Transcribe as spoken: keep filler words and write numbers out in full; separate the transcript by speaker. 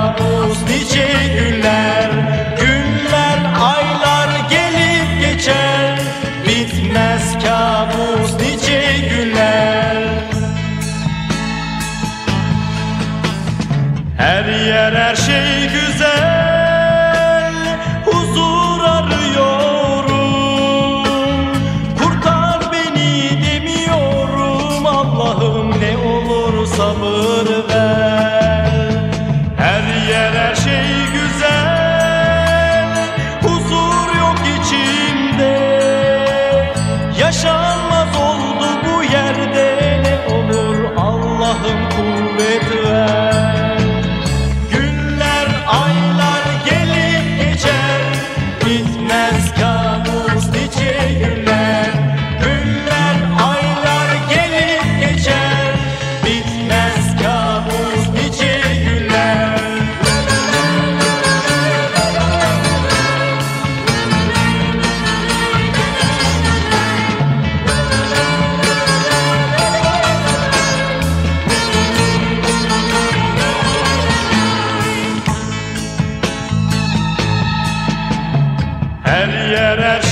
Speaker 1: kabus nice günler. Günler, aylar gelip geçer, bitmez kabus nice günler. Her yer, her şey güzel, huzur arıyorum. Kurtar beni demiyorum, Allah'ım ne olur sabır ver. Her yer, her şey güzel, huzur yok içimde. Yaşanmaz oldu bu yerde, ne olur Allah'ım kuvvet ver. Bitmez kabus nice günler. Günler, aylar gelip geçer, bitmez kabus nice günler. Her yer, her